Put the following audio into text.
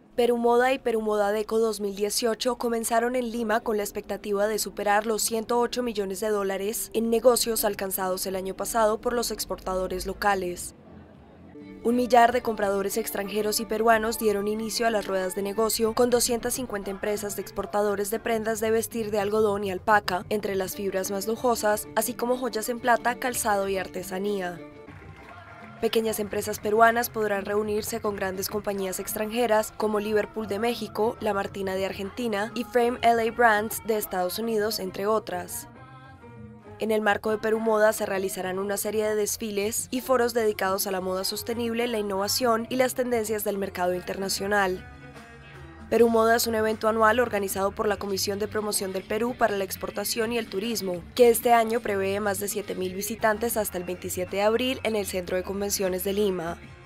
Perú Moda y Perú Moda Deco 2018 comenzaron en Lima con la expectativa de superar los 108 millones de dólares en negocios alcanzados el año pasado por los exportadores locales. 1 millar de compradores extranjeros y peruanos dieron inicio a las ruedas de negocio con 250 empresas de exportadores de prendas de vestir de algodón y alpaca, entre las fibras más lujosas, así como joyas en plata, calzado y artesanía. Pequeñas empresas peruanas podrán reunirse con grandes compañías extranjeras como Liverpool de México, La Martina de Argentina y Frame LA Brands de Estados Unidos, entre otras. En el marco de Perú Moda se realizarán una serie de desfiles y foros dedicados a la moda sostenible, la innovación y las tendencias del mercado internacional. Perú Moda es un evento anual organizado por la Comisión de Promoción del Perú para la Exportación y el Turismo, que este año prevé más de 7.000 visitantes hasta el 27 de abril en el Centro de Convenciones de Lima.